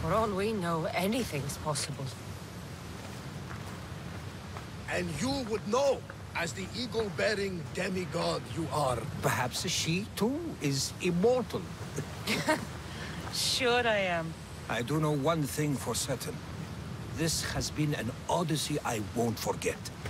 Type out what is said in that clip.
For all we know, anything's possible. And you would know, as the eagle-bearing demigod you are. Perhaps she, too, is immortal. Sure I am. I do know one thing for certain. This has been an odyssey I won't forget.